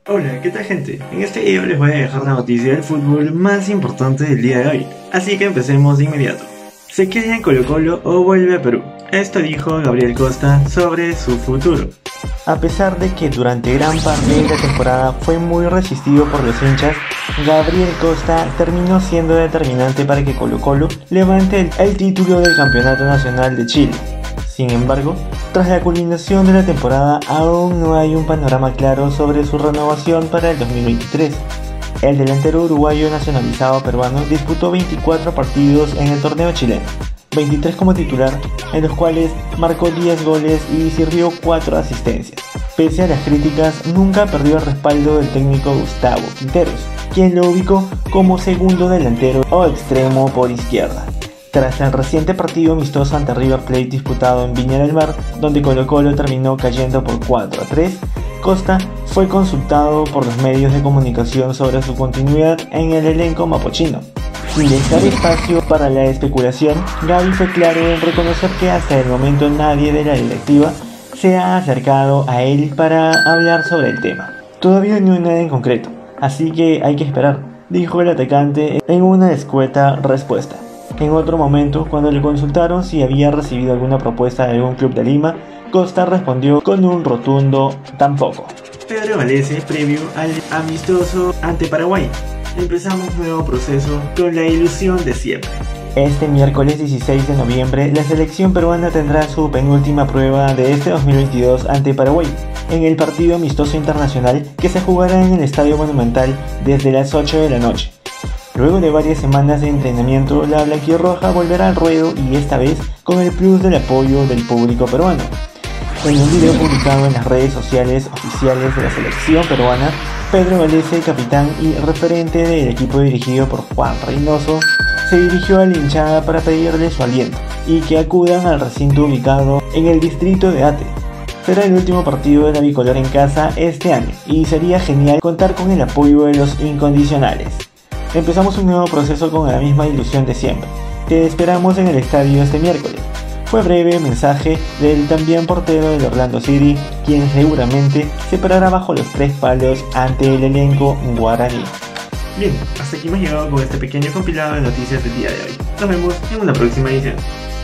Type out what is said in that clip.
Hola, ¿qué tal gente? En este video les voy a dejar la noticia del fútbol más importante del día de hoy, así que empecemos de inmediato. ¿Se queda en Colo-Colo o vuelve a Perú? Esto dijo Gabriel Costa sobre su futuro. A pesar de que durante gran parte de la temporada fue muy resistido por los hinchas, Gabriel Costa terminó siendo determinante para que Colo-Colo levante el título del Campeonato Nacional de Chile. Sin embargo, tras la culminación de la temporada aún no hay un panorama claro sobre su renovación para el 2023. El delantero uruguayo nacionalizado peruano disputó 24 partidos en el torneo chileno, 23 como titular, en los cuales marcó 10 goles y sirvió 4 asistencias. Pese a las críticas, nunca perdió el respaldo del técnico Gustavo Quinteros, quien lo ubicó como segundo delantero o extremo por izquierda. Tras el reciente partido amistoso ante River Plate disputado en Viña del Mar, donde Colo-Colo terminó cayendo por 4-3, Costa fue consultado por los medios de comunicación sobre su continuidad en el elenco mapochino. Sin dejar espacio para la especulación, Gaby fue claro en reconocer que hasta el momento nadie de la directiva se ha acercado a él para hablar sobre el tema. Todavía no hay nada en concreto, así que hay que esperar, dijo el atacante en una escueta respuesta. En otro momento, cuando le consultaron si había recibido alguna propuesta de algún club de Lima, Costa respondió con un rotundo tampoco. Pedro Galese previo al amistoso ante Paraguay. Empezamos un nuevo proceso con la ilusión de siempre. Este miércoles 16 de noviembre, la selección peruana tendrá su penúltima prueba de este 2022 ante Paraguay, en el partido amistoso internacional que se jugará en el Estadio Monumental desde las 8 de la noche. Luego de varias semanas de entrenamiento, la blanquirroja volverá al ruedo y esta vez con el plus del apoyo del público peruano. En un video publicado en las redes sociales oficiales de la selección peruana, Pedro Galese, capitán y referente del equipo dirigido por Juan Reynoso, se dirigió a la hinchada para pedirle su aliento y que acudan al recinto ubicado en el distrito de Ate. Será el último partido de la bicolor en casa este año y sería genial contar con el apoyo de los incondicionales. Empezamos un nuevo proceso con la misma ilusión de siempre. Te esperamos en el estadio este miércoles. Fue breve mensaje del también portero del Orlando City, quien seguramente se parará bajo los 3 palos ante el elenco guaraní. Bien, hasta aquí hemos llegado con este pequeño compilado de noticias del día de hoy. Nos vemos en una próxima edición.